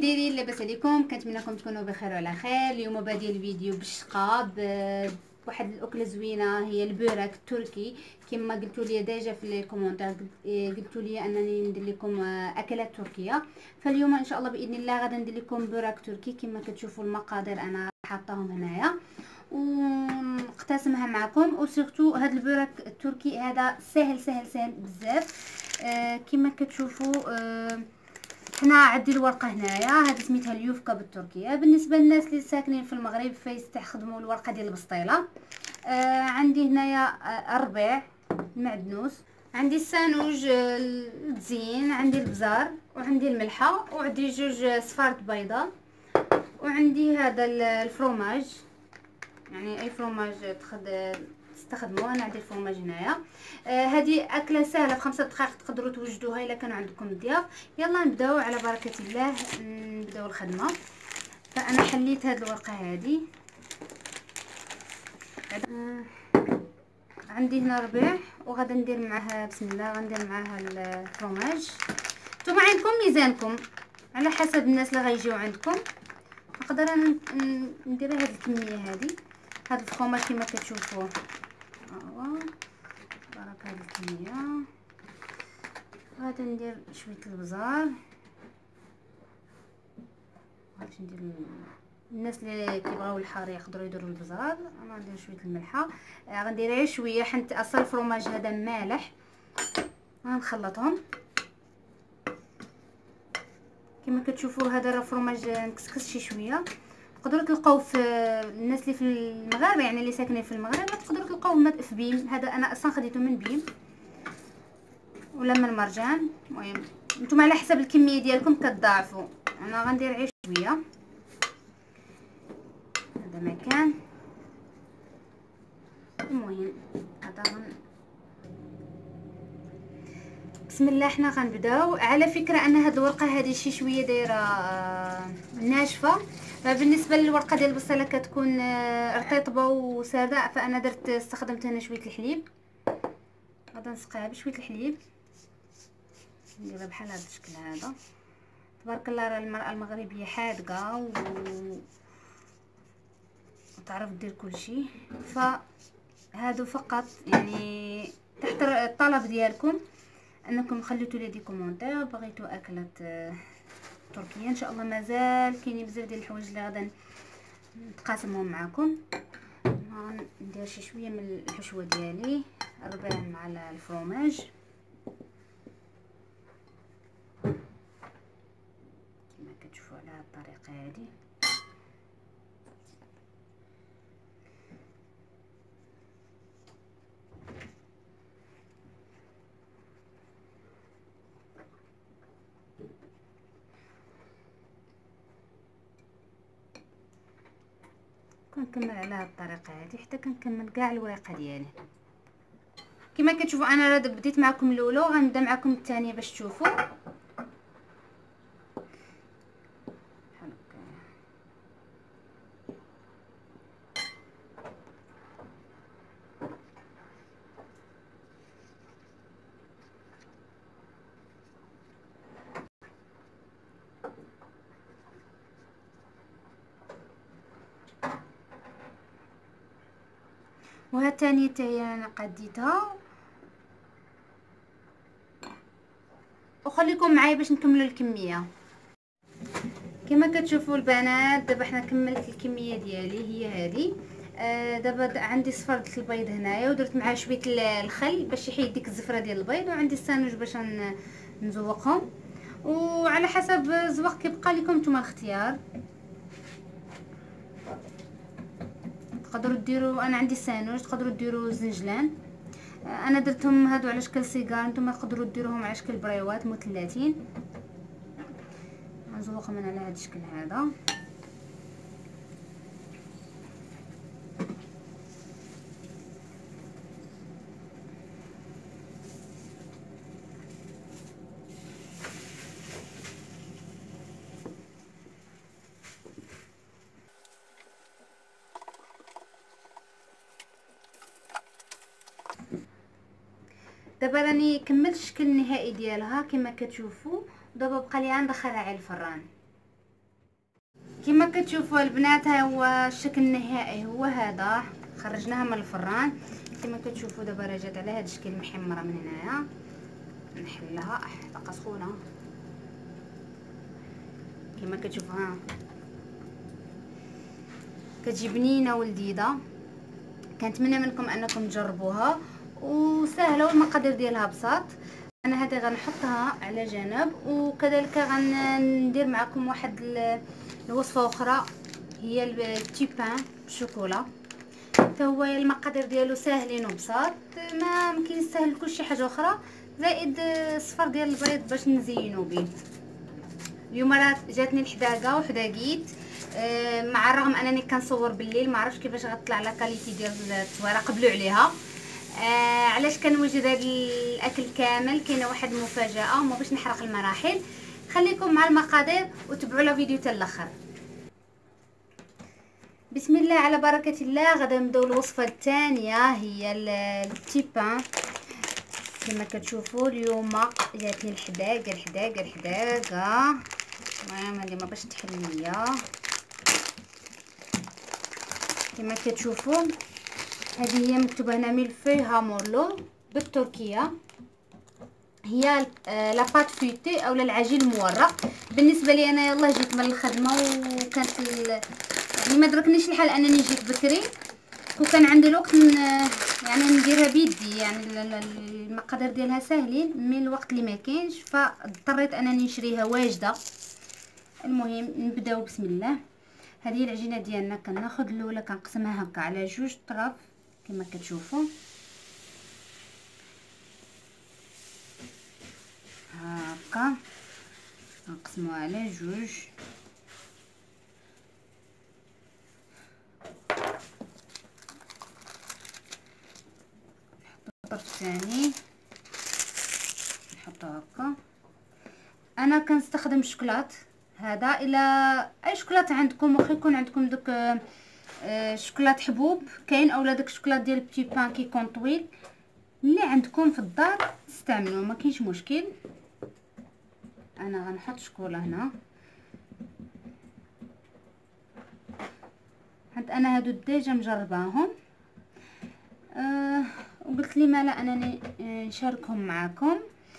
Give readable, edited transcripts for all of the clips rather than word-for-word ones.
دايرين؟ لاباس عليكم؟ كنتمنىكم تكونوا بخير وعلى خير. اليوم بادي الفيديو بالشقه بواحد الاكله زوينه، هي البوراك التركي. كما قلتوا لي ديجا في الكومونتير، قلتوا لي انني ندير لكم اكلات تركيه. فاليوم ان شاء الله باذن الله غادي ندير لكم بوراك تركي. كما كتشوفوا المقادير انا حاطاهم هنايا ونقتسمها معكم. وسيرتو هذا البوراك التركي هذا سهل سهل سهل بزاف. كما كتشوفوا هنا عندي الورقه هنايا، هذه سميتها اليوفكا بالتركيه. بالنسبه للناس اللي ساكنين في المغرب فيستخدموا الورقه ديال البسطيله. عندي هنايا الربيع المعدنوس، عندي السانوج الزين، عندي البزار، وعندي الملحه، وعندي جوج صفارة بيضه، وعندي هذا الفرomاج، يعني اي فرomاج تستخدموه. انا عندي الفرماج هنايا. هذه اكله سهله في 5 دقائق تقدروا توجدوها الا كان عندكم ضياف. يلا نبداو على بركه الله، نبداو الخدمه. فانا حليت هذه الورقه هذه. عندي هنا ربيع وغادي ندير معها بسم الله، غندير معها الفرماج. نتوما عندكم ميزانكم على حسب الناس اللي غيجيو عندكم. نقدر انا ندير هذه الكميه هذه. هذا الفرماج كما كتشوفوا برك هذه الكميه. غادي ندير شويه البزار، غادي ندير الناس اللي كيبغاو الحار يقدروا يديروا البزار. انا غندير شويه الملحه، غندير غير شويه حيت اصل الفرماج هذا مالح. غنخلطهم كما كتشوفوا. هذا راه فرماج مكسكس شي شويه. تقدروا تلقاو في الناس اللي في المغرب، يعني اللي ساكنين في المغرب، تقدروا تلقاوه في بيم. هذا انا اصلا خديته من بيم ولا من مرجان. المهم نتوما على حسب الكميه ديالكم كتضاعفوا. انا غندير غير شويه. هذا ما كان. المهم هذا بسم الله حنا غنبداو. على فكره ان هذه الورقه هذه شي شويه دايره ناشفه. فبالنسبه للورقه ديال البصله كتكون رطيبه وساده، فانا استخدمت هنا شويه الحليب. غادي نسقيها بشويه الحليب، نديرها بحال هذا الشكل هذا. تبارك الله راه المراه المغربيه حادقه وتعرف دير كلشي. فهادو فقط يعني تحت الطلب ديالكم انكم خليتوا لي دي كومونتير بغيتوا اكلات تركيه. ان شاء الله مازال كاينين بزاف ديال الحوايج اللي غادا نتقاسمهم معكم. ندير شي شويه من الحشوه ديالي، الربيع مع الفرماج كما كتشوفوا على هذه الطريقه هذه. كنكمل على هذه الطريقه هذه حتى كنكمل كاع الورقه ديالي. كما كتشوفوا انا راه بديت معكم الاولى وغنبدا معكم الثانيه باش تشوفوا. وها الثانيه حتى هي انا قديتها. وخليكم معايا باش نكملوا الكميه. كما كتشوفوا البنات دابا حنا كملت الكميه ديالي هي هذه. دابا عندي صفرة البيض هنايا ودرت معها شويه الخل باش يحيد ديك الزفره ديال البيض، وعندي السانوج باش نزوقهم. وعلى حسب الذوق كيبقى لكم نتوما الاختيار. تقدروا ديروا، انا عندي السانوج، تقدروا ديروا زنجلان. انا درتهم هادو على شكل سيجار، نتوما تقدروا ديروهم على شكل بريوات مثلثين. نزوقهم من على هذا الشكل هذا. دابا راني كملت الشكل النهائي ديالها كما كتشوفوا. دابا بقى لي ندخلها على الفران. كما كتشوفوا البنات، ها هو الشكل النهائي، هو هذا. خرجناها من الفران كما كتشوفوا. دابا راه جات على هذا الشكل محمره من هنايا. نحلها بقى سخونه كما كتشوفوا. ها كتجي بنينه ولذيذه. كنتمنى منكم انكم تجربوها، وسهله والمقادير ديالها بساط. انا هذه غنحطها على جنب، وكذلك غندير معكم واحد الوصفه اخرى، هي البتي بان بالشوكولا. حتى هو المقادير ديالو ساهلين وبساط، ما يمكن يستاهل كلشي حاجه اخرى زائد صفر ديال البيض باش نزينو به. اليوم راه جاتني الحداقه وحداقيت، مع الرغم انني كنصور بالليل، ما عرفتش كيفاش غتطلع لا كاليتي ديال التصويره. قبلوا عليها. علاش كنوجد هذا الاكل كامل؟ كاينه واحد المفاجاه، وما باش نحرق المراحل. خليكم مع المقادير وتبعوا لا فيديو حتى الاخر. بسم الله على بركه الله. غادا نبداو الوصفه الثانيه، هي البتي بان. كما كتشوفوا اليوم جاتني الحداقه. المهم هذه ما باش تحل ليا. كما كتشوفوا هذه هي مكتوبه هنا ميلفي هامورلو بالتركيه. هي لا بات فيتي او العجين المورق. بالنسبه لي انا يلا جيت من الخدمه، وكانت يعني ما دركنيش الحال انني جيت بكري، وكان عندي الوقت يعني نديرها بيدي. يعني المقادير ديالها ساهلين، من الوقت اللي ما كاينش فاضطريت انني نشريها واجده. المهم نبداو بسم الله. هذه العجينه ديالنا كناخذ الاولى كنقسمها هكا على جوج طراف كما كتشوفوا. هكا نقسموها على جوج. الطرف الثاني نحطو هكا. انا كنستخدم الشوكولات هذا، الى اي شوكولات عندكم. واخا يكون عندكم دوك شوكولات حبوب كاين، اولا داك الشوكولات ديال بتي بان كيكون طويل، اللي عندكم في الدار تستعملوه ما كاينش مشكل. انا غنحط شكولا هنا، حيت انا هادو ديجا مجرباهم. وقلت لي مالا انني نشاركهم معكم.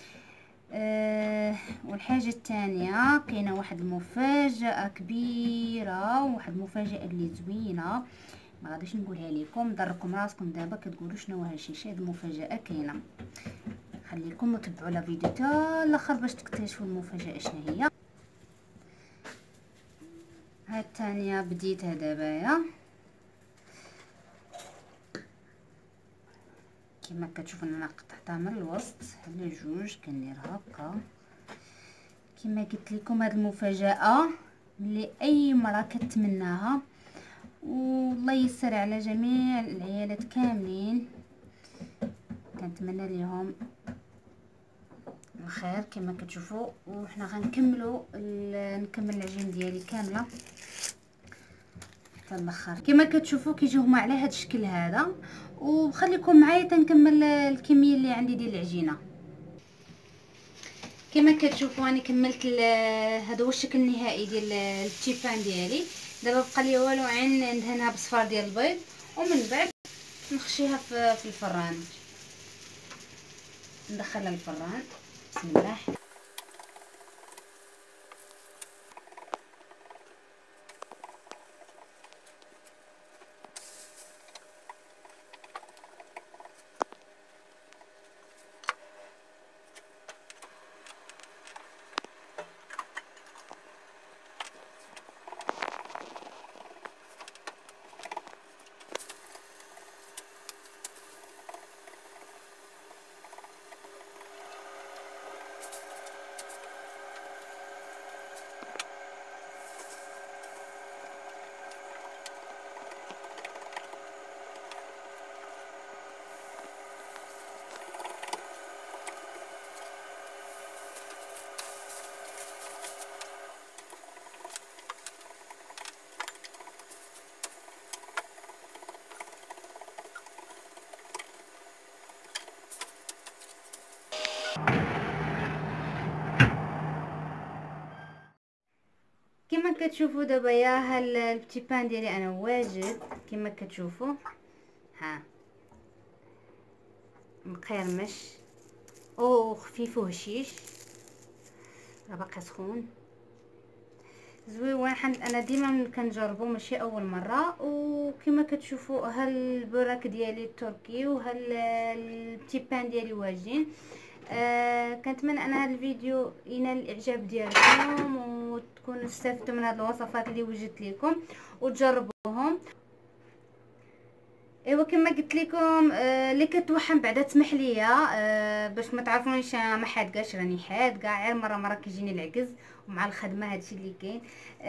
والحاجه الثانيه كاينه واحد المفاجاه كبيره، وواحد المفاجاه اللي زوينه ما غاديش نقولها لكم. ضركم راسكم دابا كتقولوا شنو هادشي. هاد المفاجاه كاينه، خليكم وتبعوا لا فيديو حتى الاخر باش تكتشفوا المفاجاه شنو هي. هاد الثانيه بديتها دابايا كما كتشوفوا. انا قطعتها من الوسط على جوج، كندير هكا. كما قلت لكم هاد المفاجاه اللي اي مرة كتمناها، والله يسر على جميع العيالات كاملين. كنتمنى ليهم الخير كما كتشوفوا. وحنا غنكملوا نكمل العجين ديالي كامله حتى الاخر. كما كتشوفوا كيجيو هما على هذا الشكل هذا. وخليكم معايا تنكمل الكميه اللي عندي ديال العجينه. كما كتشوفوا انا كملت هذا هو الشكل النهائي ديال البتي بان ديالي. دابا بقى لي والو عين ندهنها بصفار ديال البيض، ومن بعد نخشيها في الفران. ندخلها الفران بسم الله. كتشوفوا دابا يا البتي بان ديالي انا واجد كما كتشوفوا، ها مقرمش او خفيف وهشيش، راه باقي سخون زويون. انا ديما كنجربو ماشي اول مره. وكما كتشوفوا ها البوراك ديالي التركي وها البتي بان ديالي واجدين. كنتمنى ان هذا الفيديو ينال الاعجاب ديالكم وتكونوا استفدتوا من هذه الوصفات اللي وجدت لكم وتجربوهم. ايوا كما قلت لكم اللي كتوحم بعدا تسمح ليا باش ما تعرفونيش انا ما حادقاش، راني حادقه غير مره كيجيني العكز ومع الخدمه هادشي اللي كاين.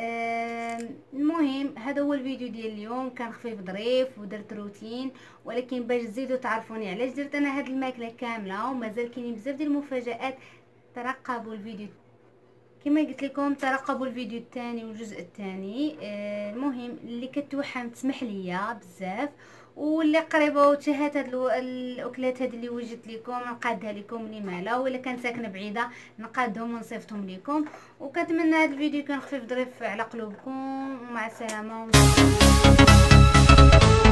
المهم هذا هو الفيديو ديال اليوم، كان خفيف ظريف ودرت روتين، ولكن باش تزيدوا تعرفوني علاش درت انا هاد الماكله كامله ومازال كاينين بزاف ديال المفاجآت. ترقبوا الفيديو كما قلت لكم، ترقبوا الفيديو الثاني والجزء الثاني. المهم اللي كتوحم تسمح ليا بزاف، واللي قريبه وتشهات هاد الاكلات هاد اللي وجدت لكم نقادها لكم لمالا، ولا كان ساكنه بعيده نقادهم ونصيفطهم لكم. وكنتمنى هاد الفيديو يكون خفيف ظريف على قلوبكم. ومع السلامه.